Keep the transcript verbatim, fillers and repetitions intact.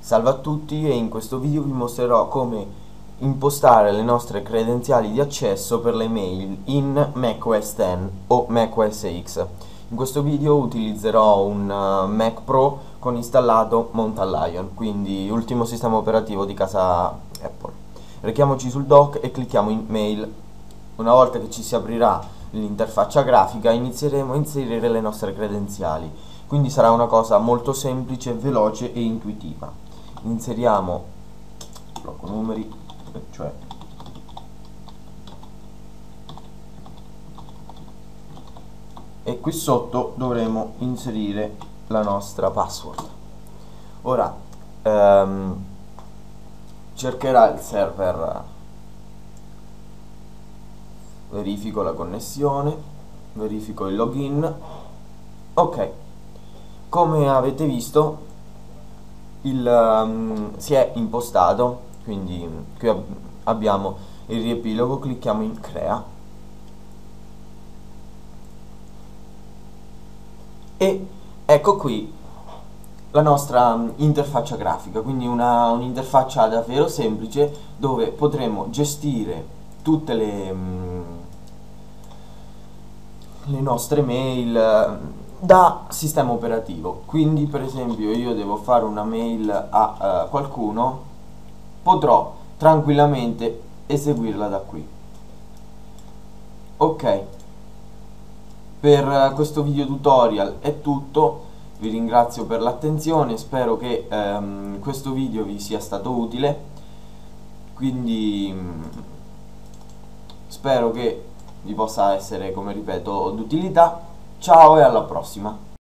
Salve a tutti, e in questo video vi mostrerò come impostare le nostre credenziali di accesso per le mail in macOS dieci o macOS X. In questo video utilizzerò un uh, Mac Pro con installato Mountain Lion, quindi ultimo sistema operativo di casa Apple. Rechiamoci sul dock e clicchiamo in mail. Una volta che ci si aprirà l'interfaccia grafica, inizieremo a inserire le nostre credenziali, quindi sarà una cosa molto semplice, veloce e intuitiva. Inseriamo blocco numeri, cioè e qui sotto dovremo inserire la nostra password. Ora ehm, cercherà il server, verifico la connessione, verifico il login. Ok, come avete visto il, um, si è impostato, quindi qui ab abbiamo il riepilogo, clicchiamo in crea e ecco qui la nostra um, interfaccia grafica, quindi una un'interfaccia davvero semplice dove potremo gestire tutte le, um, le nostre mail uh, da sistema operativo. Quindi per esempio io devo fare una mail a uh, qualcuno, potrò tranquillamente eseguirla da qui. Ok, per uh, questo video tutorial è tutto, vi ringrazio per l'attenzione, spero che um, questo video vi sia stato utile, quindi um, spero che vi possa essere, come ripeto, d'utilità. Ciao e alla prossima!